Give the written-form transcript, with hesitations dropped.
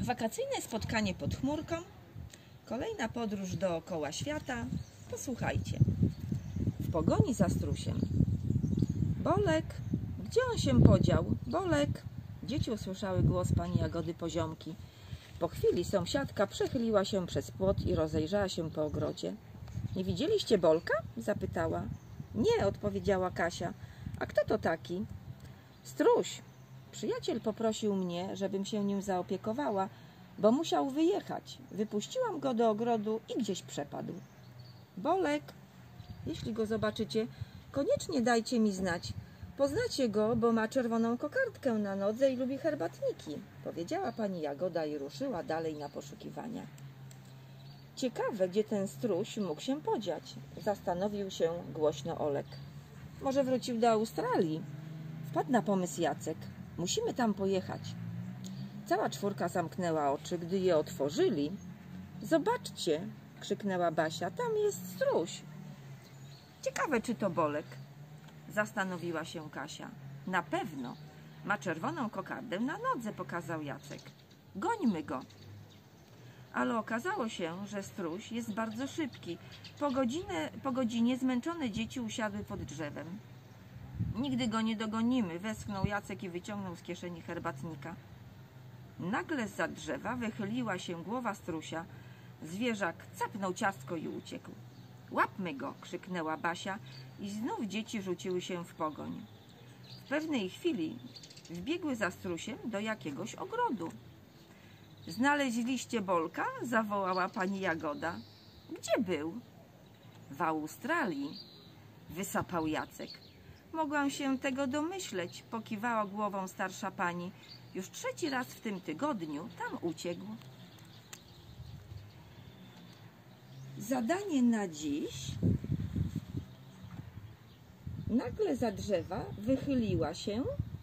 Wakacyjne spotkanie pod chmurką, kolejna podróż dookoła świata. Posłuchajcie. W pogoni za strusiem. Bolek, gdzie on się podział? Bolek! Dzieci usłyszały głos pani Jagody Poziomki. Po chwili sąsiadka przechyliła się przez płot i rozejrzała się po ogrodzie. Nie widzieliście Bolka? Zapytała. Nie, odpowiedziała Kasia. A kto to taki? Struś. Przyjaciel poprosił mnie, żebym się nim zaopiekowała, bo musiał wyjechać. Wypuściłam go do ogrodu i gdzieś przepadł. Bolek, jeśli go zobaczycie, koniecznie dajcie mi znać. Poznacie go, bo ma czerwoną kokardkę na nodze i lubi herbatniki, powiedziała pani Jagoda i ruszyła dalej na poszukiwania. Ciekawe, gdzie ten struś mógł się podziać, zastanowił się głośno Olek. Może wrócił do Australii? Wpadł na pomysł Jacek. Musimy tam pojechać. Cała czwórka zamknęła oczy, gdy je otworzyli. Zobaczcie, krzyknęła Basia, tam jest struś. Ciekawe, czy to Bolek? Zastanowiła się Kasia. Na pewno. Ma czerwoną kokardę na nodze, pokazał Jacek. Gońmy go. Ale okazało się, że struś jest bardzo szybki. Po godzinie zmęczone dzieci usiadły pod drzewem. Nigdy go nie dogonimy, westchnął Jacek i wyciągnął z kieszeni herbatnika. Nagle zza drzewa wychyliła się głowa strusia. Zwierzak capnął ciastko i uciekł. Łapmy go, krzyknęła Basia i znów dzieci rzuciły się w pogoń. W pewnej chwili wbiegły za strusiem do jakiegoś ogrodu. Znaleźliście Bolka? Zawołała pani Jagoda. Gdzie był? W Australii, wysapał Jacek. Mogłam się tego domyśleć, pokiwała głową starsza pani. Już trzeci raz w tym tygodniu tam uciekł. Zadanie na dziś. Nagle za drzewa wychyliła się